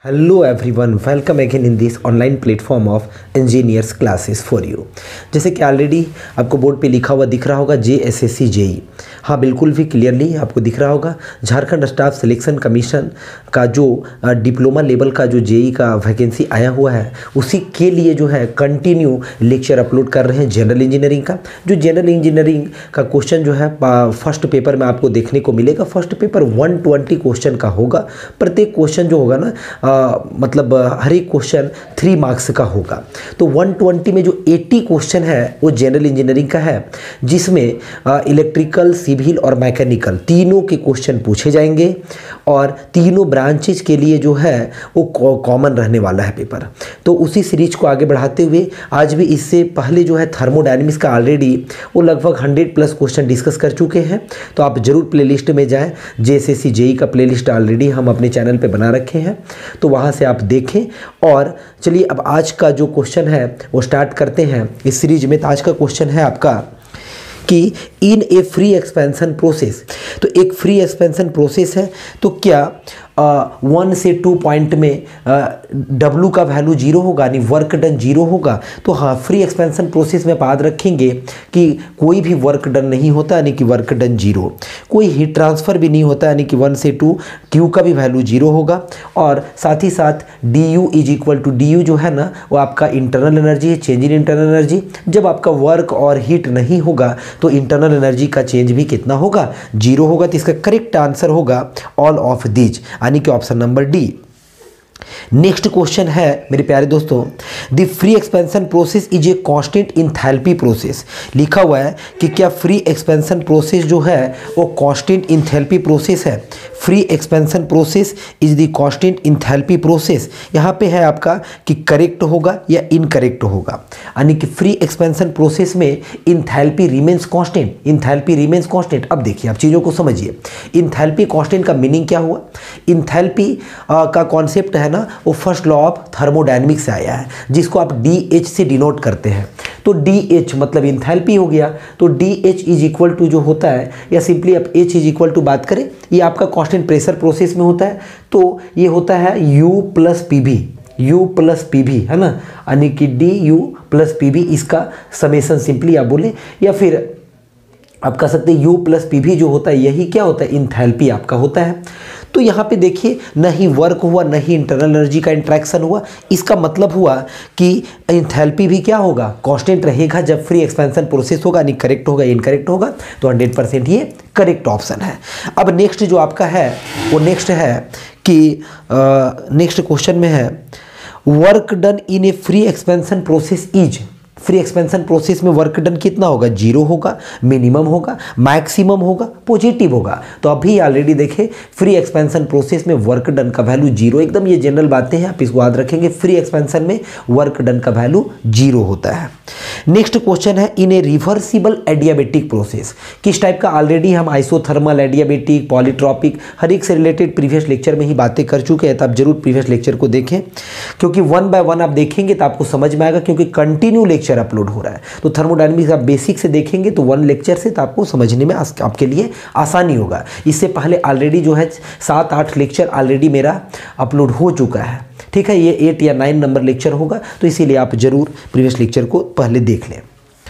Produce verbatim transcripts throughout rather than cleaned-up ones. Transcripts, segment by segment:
Hello everyone, welcome again in this online platform of engineers classes for you. जैसे कि already आपको board पे लिखा हुआ दिख रहा होगा J S S C JE, हाँ बिल्कुल भी क्लियरली आपको दिख रहा होगा। झारखंड स्टाफ सिलेक्शन कमीशन का जो डिप्लोमा लेवल का जो जेई का वैकेंसी आया हुआ है, उसी के लिए जो है कंटिन्यू लेक्चर अपलोड कर रहे हैं जनरल इंजीनियरिंग का। जो जनरल इंजीनियरिंग का क्वेश्चन जो है फर्स्ट पेपर में आपको देखने को मिलेगा। First paper one twenty question का होगा। प्रत्येक क्वेश्चन जो होगा ना आ, मतलब हर एक क्वेश्चन थ्री मार्क्स का होगा। तो वन ट्वेंटी में जो अस्सी क्वेश्चन है वो जनरल इंजीनियरिंग का है, जिसमें इलेक्ट्रिकल, सिविल और मैकेनिकल तीनों के क्वेश्चन पूछे जाएंगे और तीनों ब्रांचेज के लिए जो है वो कॉमन रहने वाला है पेपर। तो उसी सीरीज को आगे बढ़ाते हुए आज भी इससे पहले जो है थर्मोडायनेमिक्स का ऑलरेडी वो लगभग हंड्रेड प्लस क्वेश्चन डिस्कस कर चुके हैं। तो आप जरूर प्लेलिस्ट में जाएं। J S S C JE का प्लेलिस्ट ऑलरेडी हम अपने चैनल पे बना रखे हैं, तो वहाँ से आप देखें। और चलिए अब आज का जो क्वेश्चन है वो स्टार्ट करते हैं इस सीरीज में। तो आज का क्वेश्चन है आपका कि in a free expansion process. तो एक फ्री एक्सपेंशन प्रोसेस है, तो क्या वन से टू पॉइंट में डब्लू का वैल्यू जीरो होगा, यानी वर्क डन जीरो होगा। तो हाँ, फ्री एक्सपेंशन प्रोसेस में आप याद रखेंगे कि कोई भी वर्क डन नहीं होता, यानी कि वर्क डन जीरो। कोई हीट ट्रांसफ़र भी नहीं होता, यानी कि वन से टू क्यू का भी वैल्यू जीरो होगा। और साथ ही साथ D U is equal to D U जो है ना, वो आपका इंटरनल एनर्जी है, चेंज इन इंटरनल एनर्जी। जब आपका वर्क और हीट नहीं होगा तो इंटरनल एनर्जी का चेंज भी कितना होगा, जीरो होगा। तो इसका करेक्ट आंसर होगा ऑल ऑफ दीज, यानी कि option number D. Next question है मेरे प्यारे दोस्तों, the free expansion process is a constant enthalpy process. लिखा हुआ है कि क्या फ्री एक्सपेंशन प्रोसेस जो है वो कांस्टेंट इंथैल्पी प्रोसेस है। Free expansion process is the constant enthalpy process. यहाँ पे है आपका कि करेक्ट होगा या इनकरेक्ट होगा, यानी कि फ्री एक्सपेंशन प्रोसेस में enthalpy remains constant. Enthalpy remains constant. अब देखिए, आप चीज़ों को समझिए। इंथैल्पी कांस्टेंट का मीनिंग क्या हुआ? इंथैल्पी का कॉन्सेप्ट है ना, वो फर्स्ट लॉ ऑफ थर्मोडायनेमिक्स से आया है, जिसको आप डी एच से डिनोट करते हैं। तो डी एच मतलब इंथैल्पी हो गया। तो D H is equal to जो होता है, या सिंपली आप एच इज इक्वल टू बात करें, ये आपका कांस्टेंट प्रेशर प्रोसेस में होता है। तो ये होता है U plus P V, U plus P V है ना, यानी कि डी यू प्लस पी भी, इसका समेसन सिंपली आप बोले, या फिर आप कह सकते हैं यू प्लस पी भी जो होता है, यही क्या होता है, इंथैल्पी आपका होता है। तो यहाँ पे देखिए, न ही वर्क हुआ न ही इंटरनल एनर्जी का इंट्रैक्शन हुआ। इसका मतलब हुआ कि इंथैल्पी भी क्या होगा, कांस्टेंट रहेगा जब फ्री एक्सपेंशन प्रोसेस होगा, यानी करेक्ट होगा, इनकरेक्ट होगा। तो हंड्रेड परसेंट ये करेक्ट ऑप्शन है। अब नेक्स्ट जो आपका है वो नेक्स्ट है कि नेक्स्ट क्वेश्चन में है, work done in a free expansion process is. Free expansion process में वर्क डन कितना होगा, जीरो होगा, मिनिमम होगा, मैक्सिमम होगा, पॉजिटिव होगा। तो अभी ऑलरेडी देखें, फ्री एक्सपेंशन प्रोसेस में वर्क डन का वैल्यू जीरो, एकदम ये जनरल बातें हैं, आप इसको याद रखेंगे। फ्री एक्सपेंशन में वर्क डन का वैल्यू जीरो होता है। नेक्स्ट क्वेश्चन है, in a reversible adiabatic process. किस टाइप का? ऑलरेडी हम आइसोथर्मल, एडियाबेटिक, पॉलीट्रॉपिक, हर एक से रिलेटेड प्रीवियस लेक्चर में ही बातें कर चुके हैं। तो आप जरूर प्रीवियस लेक्चर को देखें, क्योंकि वन बाय वन आप देखेंगे तो आपको समझ में आएगा, क्योंकि कंटिन्यू लेक्चर अपलोड हो रहा है। तो थर्मोडायनेमिक्स आप बेसिक से देखेंगे तो वन लेक्चर से तो आपको समझने में आपके लिए आसानी होगा। इससे पहले ऑलरेडी जो है सात आठ लेक्चर ऑलरेडी मेरा अपलोड हो चुका है, ठीक है। ये एट या नाइन नंबर लेक्चर होगा, तो इसीलिए आप जरूर प्रीवियस लेक्चर को पहले देख लें।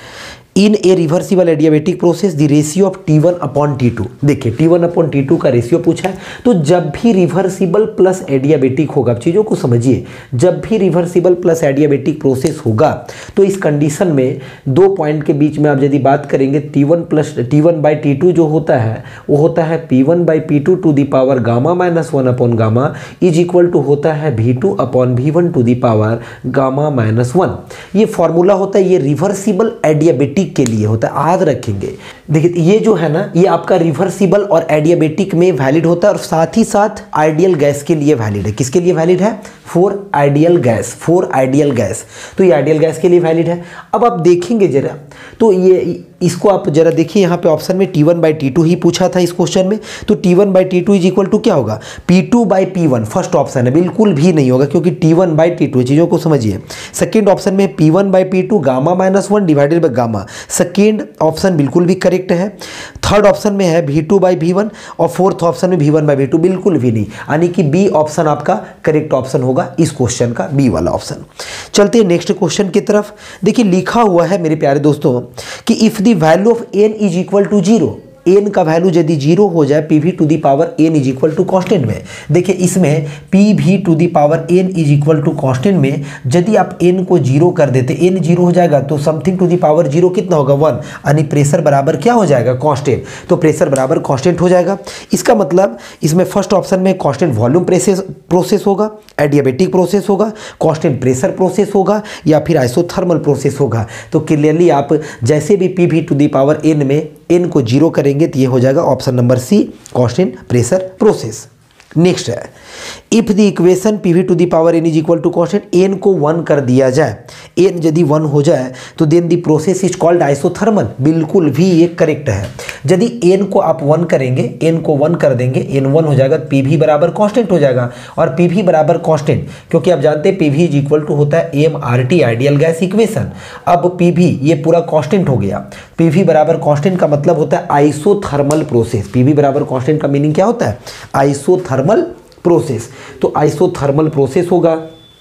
In a reversible adiabatic process the ratio of T one upon T two. देखिए, T one upon T two का रेशियो पूछा है। तो जब भी रिवर्सिबल प्लस एडियाबेटिक होगा, चीज़ों को समझिए, जब भी रिवर्सिबल प्लस एडियाबेटिक प्रोसेस होगा तो इस कंडीशन में दो पॉइंट के बीच में आप यदि बात करेंगे, T one plus T one by T two जो होता है वो होता है P one by P two to the power gamma minus one upon gamma is equal to होता है V two upon V one to the power gamma minus one. ये formula होता है, ये रिवर्सिबल एडियाबेटिक के लिए होता है, याद रखेंगे। देखिए, ये जो है ना, ये आपका रिवर्सिबल और एडियाबेटिक में वैलिड होता है, और साथ ही साथ आइडियल गैस के लिए वैलिड है। किसके लिए वैलिड है? For ideal gas, for ideal gas. तो ये आइडियल गैस के लिए वैलिड है। अब आप देखेंगे जरा, तो ये इसको आप जरा देखिए, यहाँ पे ऑप्शन में T one by T two ही पूछा था इस क्वेश्चन में। तो T one by T two is equal to क्या होगा, P two by P one. First option है, बिल्कुल भी नहीं होगा, क्योंकि T one by T two, चीज़ों को समझिए। सेकेंड ऑप्शन में P one by P two gamma minus one divided by gamma. Second option बिल्कुल भी करेक्ट करेक्ट है। थर्ड ऑप्शन में है V two by V one और फोर्थ ऑप्शन में V one by V two, बिल्कुल भी नहीं, यानी कि बी ऑप्शन आपका करेक्ट ऑप्शन होगा इस क्वेश्चन का, बी वाला ऑप्शन। चलते हैं नेक्स्ट क्वेश्चन की तरफ। देखिए लिखा हुआ है मेरे प्यारे दोस्तों कि if the value of N is equal to zero, N का वैल्यू यदि जीरो हो जाए P V to the power N is equal to constant में, देखिए इसमें P V to the power N is equal to constant में यदि आप एन को जीरो कर देते, एन जीरो हो जाएगा तो something to the power zero कितना होगा वन, यानी प्रेशर बराबर क्या हो जाएगा कांस्टेंट, तो प्रेशर बराबर कांस्टेंट हो जाएगा। इसका मतलब इसमें फर्स्ट ऑप्शन में कांस्टेंट वॉल्यूम प्रोसेस प्रोसेस होगा, एडियाबेटिक प्रोसेस होगा, कांस्टेंट प्रेशर प्रोसेस होगा या फिर आइसोथर्मल प्रोसेस होगा। तो क्लियरली आप जैसे भी P V to the power N में एन को जीरो करेंगे तो ये हो जाएगा option number C, constant pressure process. Next है if the equation P V to the power N is equal to constant, N को वन कर दिया जाए, एन यदि वन हो जाए तो then the process is called isothermal, बिल्कुल भी ये करेक्ट है। यदि एन को आप वन करेंगे, एन को वन कर देंगे, एन वन हो जाएगा, पी वी बराबर कांस्टेंट हो जाएगा, और पी वी बराबर कांस्टेंट क्योंकि आप जानते हैं P V is equal to होता है M R T ideal gas equation. अब पी वी ये पूरा कांस्टेंट हो गया, पी वी बराबर कांस्टेंट का मतलब होता है आइसोथर्मल प्रोसेस, पी वी बराबर कांस्टेंट का मीनिंग क्या होता है, आइसोथर्मल प्रोसेस। तो आइसोथर्मल प्रोसेस होगा,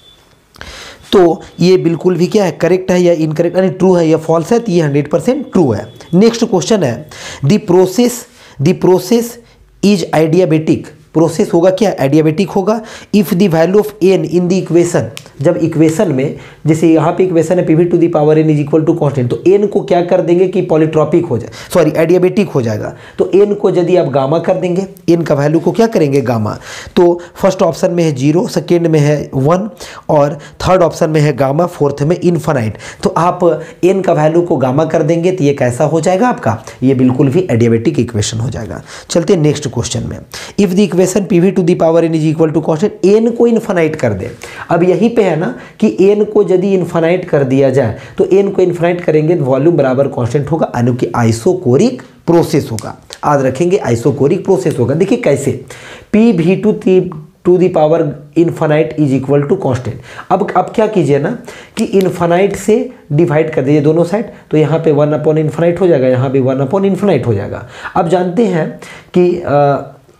तो ये बिल्कुल भी क्या है करेक्ट है या इनकरेक्ट, यानी ट्रू है या फॉल्स है, तो ये हंड्रेड परसेंट ट्रू है। नेक्स्ट क्वेश्चन है the process the process is adiabatic, process होगा क्या, एडियाबेटिक होगा if the value of N in the equation, जब इक्वेशन में जैसे यहाँ पे इक्वेशन है P V to the power N is equal to constant, तो एन को क्या कर देंगे कि पॉलीट्रॉपिक हो जाए, सॉरी एडियाबेटिक हो जाएगा। तो एन को यदि आप गामा कर देंगे, एन का वैल्यू को क्या करेंगे गामा, तो फर्स्ट ऑप्शन में है जीरो, सेकेंड में है वन और थर्ड ऑप्शन में है गामा, फोर्थ में इनफाइनाइट। तो आप एन का वैल्यू को गामा कर देंगे तो ये कैसा हो जाएगा आपका, ये बिल्कुल भी एडियाबेटिक इक्वेशन हो जाएगा। चलते हैं नेक्स्ट क्वेश्चन में। If the equation P V to the power N is equal to constant, N को इनफाइनाइट कर दे। अब यहीं पे है ना कि एन को यदि इनफाइनाइट कर दिया जाए तो एन को इनफाइनाइट करेंगे तो वॉल्यूम बराबर कांस्टेंट होगा, यानी कि आइसोकोरिक प्रोसेस होगा। आज रखेंगे आइसोकोरिक प्रोसेस होगा। देखिए कैसे, P V to to the power infinite is equal to constant. अब अब क्या कीजिए ना कि इनफाइनाइट से डिवाइड कर दीजिए दोनों साइड, तो यहाँ पे वन अपॉन इनफाइनाइट हो जाएगा, यहाँ पे वन अपॉन इनफाइनाइट हो जाएगा। अब जानते हैं कि आ,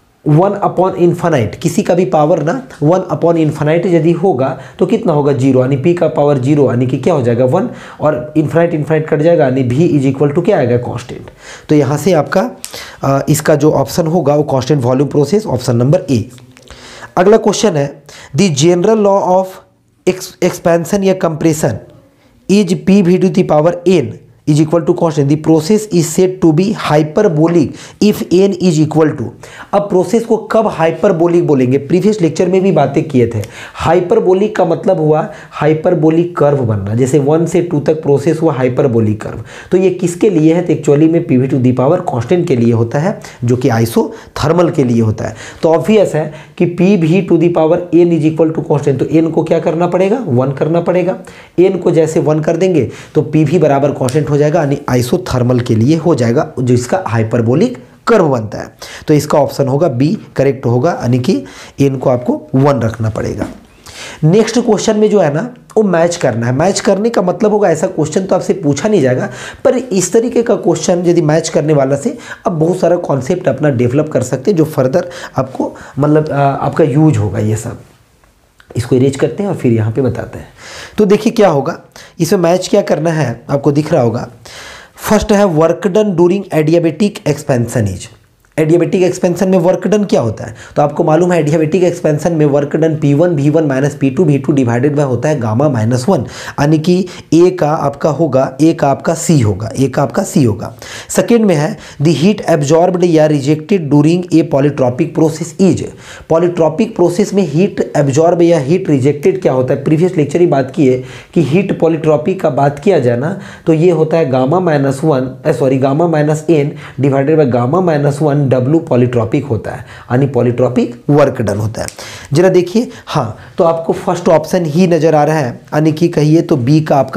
वन अपॉन इन्फानाइट किसी का भी पावर ना वन अपॉन इन्फानाइट यदि होगा तो कितना होगा जीरो, यानी पी का पावर जीरो, यानी कि क्या हो जाएगा वन, और इन्फानाइट इन्फानाइट कट जाएगा, यानी भी इज इक्वल टू क्या आएगा कांस्टेंट। तो यहाँ से आपका आ, इसका जो ऑप्शन होगा वो constant volume process, option number A. अगला क्वेश्चन है the general law of expansion या compression is P V to the power N is equal to constant, the process is said to be hyperbolic if N is equal to. अब process को कब hyperbolic बोलेंगे, previous lecture में भी बातें किए थे। हाइपरबोलिक का मतलब हुआ हाइपरबोलिक कर्व बनना, जैसे वन से टू तक प्रोसेस हुआ हाइपरबोलिक कर्व। तो ये किसके लिए है, तो एक्चुअली में P V to the power constant के लिए होता है, जो कि आइसोथर्मल के लिए होता है। तो ऑब्वियस है कि P V to the power N is equal to constant, तो एन को क्या करना पड़ेगा, वन करना पड़ेगा। एन को जैसे वन कर देंगे तो पी वी बराबर कांस्टेंट हो जाएगा, यानी आइसोथर्मल के लिए हो जाएगा, जो इसका हाइपरबोलिक कर्व बनता है। तो इसका ऑप्शन होगा बी करेक्ट होगा, यानी कि एन को आपको वन रखना पड़ेगा। नेक्स्ट क्वेश्चन में जो है ना वो मैच करना है। मैच करने का मतलब होगा ऐसा क्वेश्चन तो आपसे पूछा नहीं जाएगा, पर इस तरीके का क्वेश्चन यदि मैच करने वाला से आप बहुत सारा कॉन्सेप्ट अपना डेवलप कर सकते हैं, जो फर्दर आपको मतलब आपका यूज होगा। ये सब इसको इरेज करते हैं और फिर यहाँ पे बताते हैं। तो देखिए क्या होगा, इसमें मैच क्या करना है आपको दिख रहा होगा। फर्स्ट है work done during adiabatic expansion is, adiabatic expansion में वर्क डन क्या होता है, तो आपको मालूम है एडियाबेटिक एक्सपेंशन में work done P one V one minus P two V two divided by होता है गामा माइनस वन, यानी कि ए का आपका होगा, ए का आपका सी होगा, ए का आपका सी होगा। सेकेंड में है द हीट एब्जॉर्ब्ड या rejected during a polytropic process is, polytropic process में हीट एब्जॉर्ब या हीट रिजेक्टेड क्या होता है, प्रीवियस लेक्चर ही बात की है कि हीट पॉलीट्रॉपिक का बात किया जाए ना तो ये होता है gamma minus one sorry gamma minus N divided by gamma minus one W polytropic होता है, यानी पॉलीट्रॉपिक वर्क डन होता है। जरा देखिए, हाँ तो आपको फर्स्ट ऑप्शन ही नजर आ रहा है, यानी कि कहिए तो बी का आपका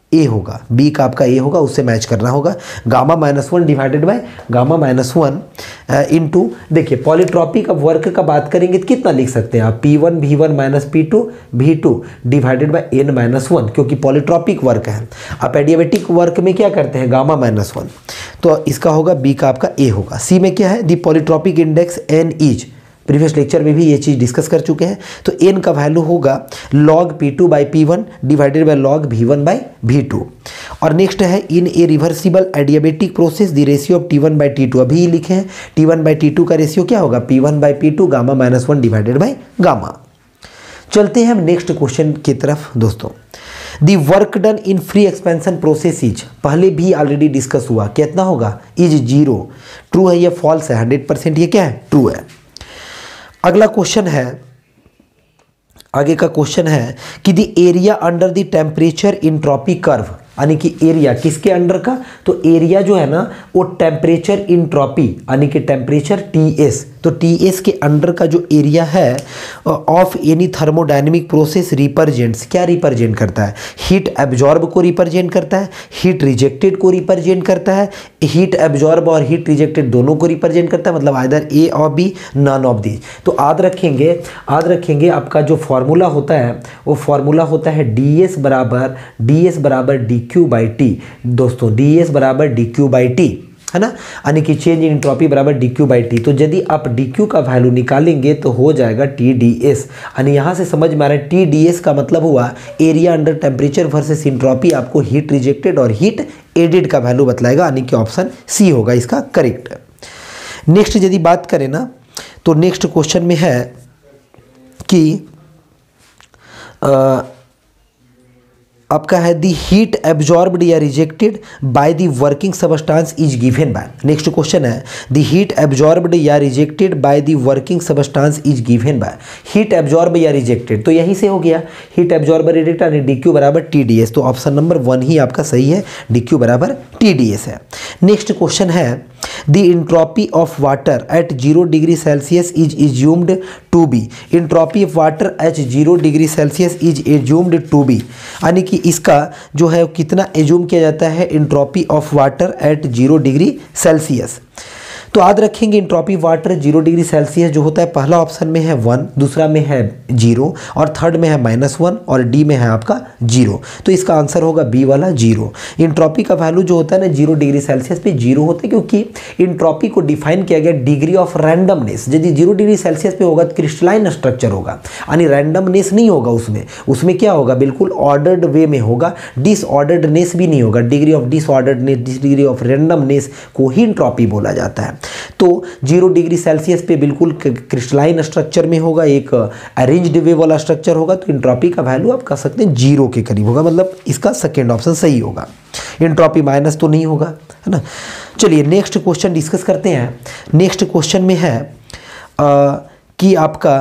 ए होगा, बी का आपका ए होगा, उससे मैच करना होगा। Gamma minus one divided by gamma minus one into, देखिए पॉलीट्रॉपिक अब वर्क का बात करेंगे तो कितना लिख सकते हैं आप, P one V one minus P two V two divided by N minus one, क्योंकि पॉलीट्रॉपिक वर्क है। आप एडियाबेटिक वर्क में क्या करते हैं, गामा माइनस वन, तो इसका होगा बी का आपका ए होगा। सी में क्या है, the polytropic index N is, previous lecture में भी ये चीज़ डिस्कस कर चुके हैं, तो एन का वैल्यू होगा log P two by P one divided by log V one by V two. और नेक्स्ट है in a reversible adiabatic process the ratio of T one by T two, अभी लिखे हैं T one by T two का ratio क्या होगा, P one by P two gamma minus one divided by gamma. चलते हैं हम नेक्स्ट क्वेश्चन की तरफ दोस्तों। The work done in free expansion process is, पहले भी ऑलरेडी डिस्कस हुआ, कितना होगा, इज जीरो। ट्रू है या फॉल्स है, हंड्रेड परसेंट ये क्या है, ट्रू है। अगला क्वेश्चन है, आगे का क्वेश्चन है कि the area under the temperature entropy curve, यानी कि एरिया किसके अंडर का, तो एरिया जो है ना वो टेम्परेचर इंट्रॉपी यानी कि टेम्परेचर टी एस, तो टी एस के अंडर का जो एरिया है of any thermodynamic process represents, क्या रिप्रेजेंट करता है, हीट एब्जॉर्ब को रिप्रेजेंट करता है, हीट रिजेक्टेड को रिप्रेजेंट करता है, हीट एब्जॉर्ब और हीट रिजेक्टेड दोनों को रिप्रेजेंट करता है, मतलब आइदर ए और बी, नन ऑफ दीज। तो याद रखेंगे याद रखेंगे आपका जो फॉर्मूला होता है वो फॉर्मूला होता है डी एस बराबर डी एस बराबर डी क्यू बाई टी, दोस्तों डी एस बराबर डी क्यू बाई टी है ना, यानी कि चेंज इन एंट्रोपी बराबर डी क्यू बाई टी। तो यदि आप डी क्यू का वैल्यू निकालेंगे तो हो जाएगा टी डी एस, यानी यहाँ से समझ में आ रहा है टी डी एस का मतलब हुआ area under temperature versus entropy, आपको हीट रिजेक्टेड और हीट एडेड का वैल्यू बतलाएगा, यानी कि ऑप्शन सी होगा इसका करेक्ट। नेक्स्ट यदि बात करें ना तो नेक्स्ट क्वेश्चन में है कि आ, आपका है दी हीट एब्जॉर्ब्ड या rejected by the working substance is given by, next question है दी हीट एब्जॉर्ब्ड या rejected by the working substance is given by, heat absorb या रिजेक्टेड, तो यहीं से हो गया हीट एब्जॉर्ब रिजेक्टेड यानी डी क्यू बराबर टी डी एस, तो ऑप्शन नंबर वन ही आपका सही है, डी क्यू बराबर टी डी एस है। नेक्स्ट क्वेश्चन है the entropy of water at zero degree Celsius is assumed to be, entropy of water at zero degree Celsius is assumed to be, यानी कि इसका जो है कितना एज्यूम किया जाता है entropy of water at zero degree Celsius. तो याद रखेंगे entropy water zero degree Celsius जो होता है पहला ऑप्शन में है वन, दूसरा में है जीरो और थर्ड में है माइनस वन और डी में है आपका जीरो, तो इसका आंसर होगा बी वाला जीरो। इंट्रॉपी का वैल्यू जो होता है ना जीरो डिग्री सेल्सियस पे जीरो होता है, क्योंकि इंट्रॉपी को डिफाइन किया गया डिग्री ऑफ रैंडमनेस, यदि जीरो डिग्री सेल्सियस पे होगा तो क्रिस्टलाइन स्ट्रक्चर होगा, यानी रैंडमनेस नहीं होगा उसमें, उसमें क्या होगा बिल्कुल ऑर्डर्ड वे में होगा, डिसऑर्डर्डनेस भी नहीं होगा, degree of disorderedness degree of randomness को ही इंट्रॉपी बोला जाता है। तो जीरो डिग्री सेल्सियस पे बिल्कुल क्रिस्टलाइन स्ट्रक्चर में होगा, एक अरेंज्ड वे वाला स्ट्रक्चर होगा, तो इंट्रॉपी का वैल्यू आप कह सकते हैं जीरो के करीब होगा, मतलब इसका सेकेंड ऑप्शन सही होगा, इंट्रॉपी माइनस तो नहीं होगा, है ना। चलिए नेक्स्ट क्वेश्चन डिस्कस करते हैं। नेक्स्ट क्वेश्चन में है आ, कि आपका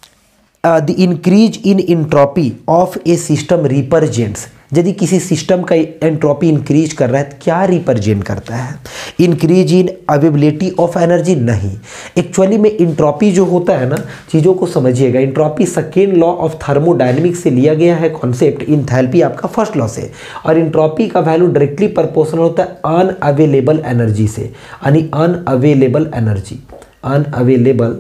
the increase in entropy of a system represents, यदि किसी सिस्टम का एंट्रोपी इंक्रीज कर रहा है तो क्या रिप्रेजेंट करता है, increase in availability of energy, नहीं, एक्चुअली में इंट्रोपी जो होता है ना, चीज़ों को समझिएगा, entropy second law of thermodynamics से लिया गया है कॉन्सेप्ट, इंथैल्पी आपका फर्स्ट लॉ से, और इंट्रोपी का वैल्यू डायरेक्टली प्रोपोर्शनल होता है अनअवेलेबल एनर्जी से, यानी unavailable energy unavailable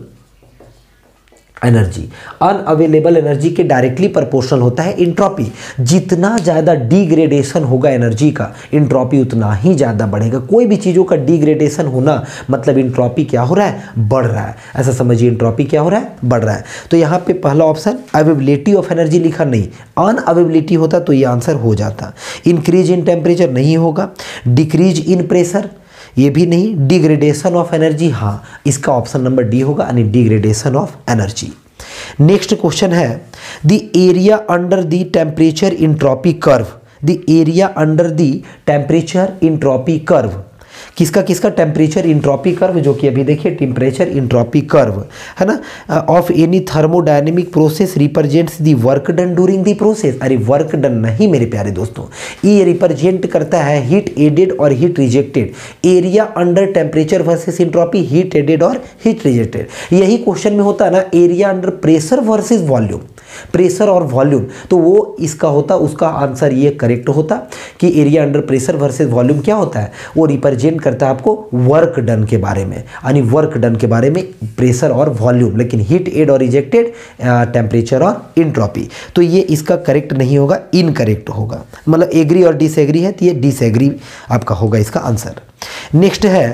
energy unavailable energy के डायरेक्टली प्रोपोर्शनल होता है इंट्रॉपी। जितना ज़्यादा डिग्रेडेशन होगा एनर्जी का, इंट्रॉपी उतना ही ज़्यादा बढ़ेगा। कोई भी चीज़ों का डिग्रेडेशन होना मतलब इंट्रॉपी क्या हो रहा है, बढ़ रहा है, ऐसा समझिए, इंट्रॉपी क्या हो रहा है, बढ़ रहा है। तो यहाँ पे पहला ऑप्शन अवेलेबिलिटी ऑफ एनर्जी लिखा नहीं, अनअवेलेबिलिटी होता तो ये आंसर हो जाता। इंक्रीज इन टेम्परेचर नहीं होगा, डिक्रीज इन प्रेशर ये भी नहीं, डिग्रेडेशन ऑफ एनर्जी हाँ, इसका ऑप्शन नंबर डी होगा, यानी degradation of energy. Next question है the area under the temperature entropy curve, the area under the temperature entropy curve, किसका किसका टेम्परेचर इंट्रॉपी कर्व, जो कि अभी देखिए टेम्परेचर इंट्रॉपी कर्व है ना, of any thermodynamic process represents the work done during the process. अरे work done नहीं मेरे प्यारे दोस्तों, ये रिप्रेजेंट करता है हीट एडेड और heat rejected, area under temperature versus entropy, heat added और हीट रिजेक्टेड। यही क्वेश्चन में होता है ना, area under pressure versus volume, pressure और वॉल्यूम, तो वो इसका होता, उसका आंसर ये करेक्ट होता कि area under pressure versus volume क्या होता है, वो रिप्रेजेंट करता है आपको वर्क डन के बारे में, यानी वर्क डन के बारे में प्रेशर और वॉल्यूम, लेकिन हीट एड और रिजेक्टेड टेम्परेचर और इंट्रोपी। तो ये इसका करेक्ट नहीं होगा, इनकरेक्ट होगा, मतलब एग्री और डिसएग्री है तो ये डिसएग्री आपका होगा इसका आंसर। नेक्स्ट है,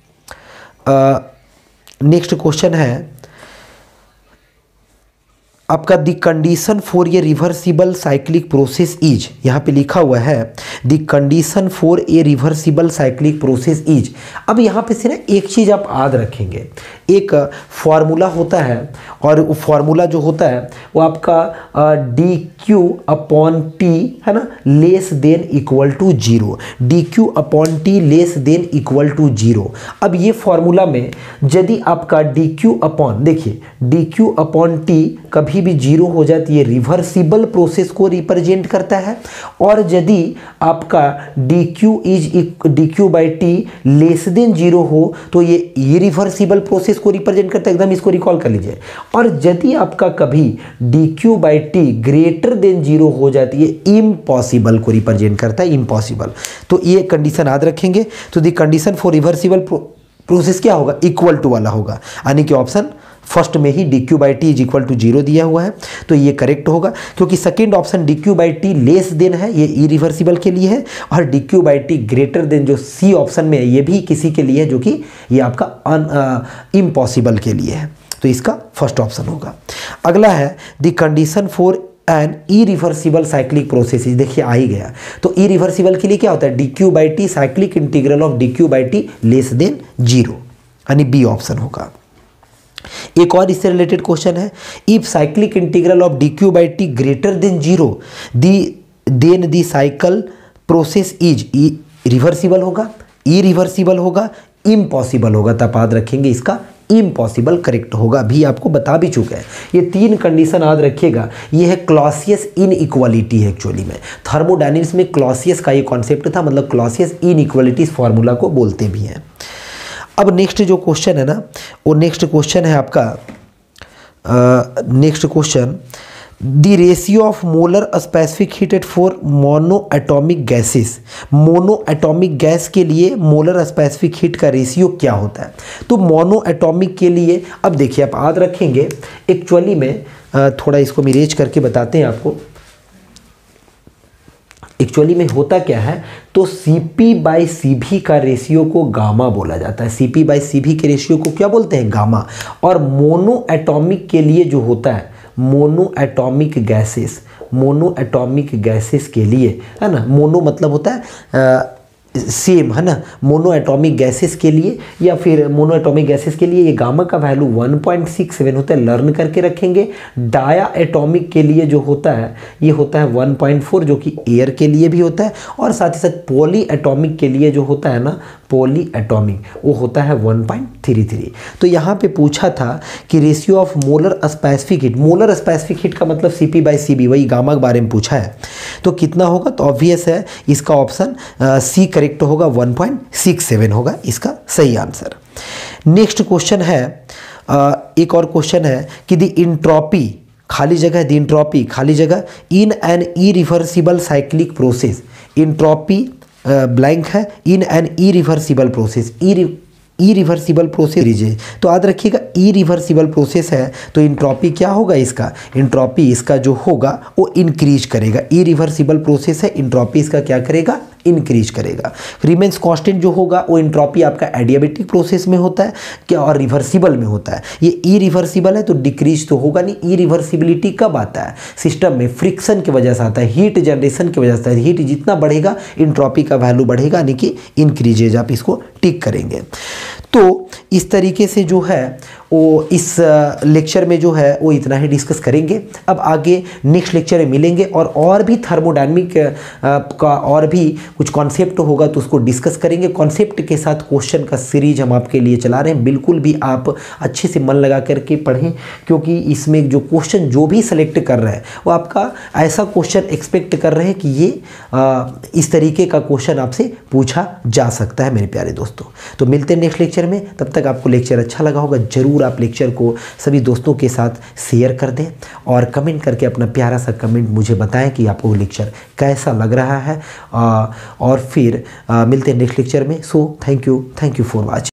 नेक्स्ट क्वेश्चन है आपका the condition for a reversible cyclic process is, यहाँ पे लिखा हुआ है the condition for a reversible cyclic process is. अब यहाँ पे से ना एक चीज़ आप याद रखेंगे, एक फॉर्मूला होता है और वो फॉर्मूला जो होता है वो आपका डी क्यू अपॉन टी है ना, less than equal to zero, D Q upon T less than equal to zero. अब ये फॉर्मूला में यदि आपका डी क्यू अपॉन, देखिए डी क्यू अपॉन टी कभी भी जीरो हो जाती है, रिवर्सिबल प्रोसेस को रिप्रेजेंट करता है, और यदि आपका D Q is D Q by T less than zero हो तो ये इरिवर्सिबल प्रोसेस को रिप्रेजेंट करता है, एकदम इसको रिकॉल कर लीजिए। और यदि आपका कभी D Q by T greater than zero हो जाती है, इम्पॉसिबल को रिप्रेजेंट करता है, इम्पॉसिबल। तो ये कंडीशन याद रखेंगे। तो the condition for reversible process क्या होगा, इक्वल टू वाला होगा, यानी कि ऑप्शन फर्स्ट में ही D Q by T is equal to zero दिया हुआ है, तो ये करेक्ट होगा, क्योंकि second option D Q by T less than है, ये इरिवर्सिबल के लिए है, और D Q by T greater than जो सी ऑप्शन में है ये भी किसी के लिए है, जो कि ये आपका अन इम्पॉसिबल के लिए है, तो इसका फर्स्ट ऑप्शन होगा। अगला है the condition for an irreversible cyclic process, देखिए आ ही गया। तो इरिवर्सिबल के लिए क्या होता है, D Q by T cyclic integral of D Q by T less than zero, यानी बी ऑप्शन होगा। एक और इससे रिलेटेड क्वेश्चन है, if cyclic integral of D Q by T greater than zero the then the cycle process is reversible होगा, irreversible होगा, impossible होगा। तब याद रखेंगे इसका इम्पॉसिबल करेक्ट होगा, भी आपको बता भी चुका है। ये तीन कंडीशन याद रखिएगा, ये है क्लॉसियस इनइक्वालिटी है एक्चुअली में, थर्मोडायनेमिक्स में क्लॉसियस का ये कॉन्सेप्ट था, मतलब क्लॉसियस इनइक्वालिटी इस फॉर्मूला को बोलते भी हैं। अब नेक्स्ट जो क्वेश्चन है ना, वो नेक्स्ट क्वेश्चन है आपका, next question the ratio of molar specific heat at for mono atomic gases, mono atomic gas के लिए मोलर स्पेसिफिक हीट का रेशियो क्या होता है। तो मोनो एटॉमिक के लिए, अब देखिए आप याद रखेंगे एक्चुअली में, थोड़ा इसको मिरेज करके बताते हैं आपको, एक्चुअली में होता क्या है, तो Cp बाई Cv का रेशियो को गामा बोला जाता है, Cp बाई Cv के रेशियो को क्या बोलते हैं, गामा। और मोनो एटॉमिक के लिए जो होता है, mono atomic gases, mono atomic gases के लिए है ना, मोनो मतलब होता है सेम है ना, मोनो एटॉमिक गैसेस के लिए या फिर मोनो एटॉमिक गैसेस के लिए ये गामा का value one point six seven होता है, लर्न करके रखेंगे। डाया एटॉमिक के लिए जो होता है ये होता है वन पॉइंट फोर, जो कि एयर के लिए भी होता है, और साथ ही साथ पॉली एटॉमिक के लिए जो होता है ना, पॉली एटॉमिक वो होता है वन पॉइंट थ्री थ्री। तो यहाँ पे पूछा था कि ratio of molar specific heat, molar specific heat का मतलब Cp बाई Cv, वही गामा के बारे में पूछा है, तो कितना होगा, तो ऑब्वियस है इसका ऑप्शन सी करेक्ट होगा, वन पॉइंट सिक्स सेवन होगा इसका सही आंसर। नेक्स्ट क्वेश्चन है, आ, एक और क्वेश्चन है कि द इंट्रोपी, खाली जगह द इंट्रोपी खाली जगह in an irreversible cyclic process, entropy blank है, in an irreversible process, irreversible process लीजिए, तो याद रखिएगा इरिवर्सिबल प्रोसेस है तो इंट्रोपी क्या होगा इसका, इंट्रोपी इसका जो होगा वो इंक्रीज करेगा, इरिवर्सिबल प्रोसेस है, इंट्रोपी इसका क्या करेगा, इंक्रीज करेगा। रिमेंस कांस्टेंट जो होगा वो इंट्रोपी आपका एडियाबेटिक प्रोसेस में होता है क्या, और रिवर्सिबल में होता है। ये इरिवर्सिबल है तो डिक्रीज तो होगा नहीं। इरिवर्सिबिलिटी कब आता है, सिस्टम में फ्रिक्शन की वजह से आता है, हीट जनरेशन की वजह से आता है। हीट जितना बढ़ेगा इंट्रोपी का वैल्यू बढ़ेगा, यानी कि इंक्रीजेज, आप इसको टिक करेंगे। तो इस तरीके से जो है वो इस लेक्चर में जो है वो इतना ही डिस्कस करेंगे। अब आगे नेक्स्ट लेक्चर में मिलेंगे और और भी थर्मोडायनामिक का और भी कुछ कॉन्सेप्ट होगा तो उसको डिस्कस करेंगे। कॉन्सेप्ट के साथ क्वेश्चन का सीरीज हम आपके लिए चला रहे हैं, बिल्कुल भी आप अच्छे से मन लगा करके पढ़ें, क्योंकि इसमें जो क्वेश्चन जो भी सेलेक्ट कर रहे हैं वो आपका ऐसा क्वेश्चन एक्सपेक्ट कर रहे हैं कि ये आ, इस तरीके का क्वेश्चन आपसे पूछा जा सकता है मेरे प्यारे दोस्तों। तो मिलते हैं नेक्स्ट लेक्चर में, तब तब तक आपको लेक्चर अच्छा लगा होगा, ज़रूर आप लेक्चर को सभी दोस्तों के साथ शेयर कर दें और कमेंट करके अपना प्यारा सा कमेंट मुझे बताएं कि आपको लेक्चर कैसा लग रहा है। आ, और फिर आ, मिलते हैं नेक्स्ट लेक्चर में। So thank you thank you for watching.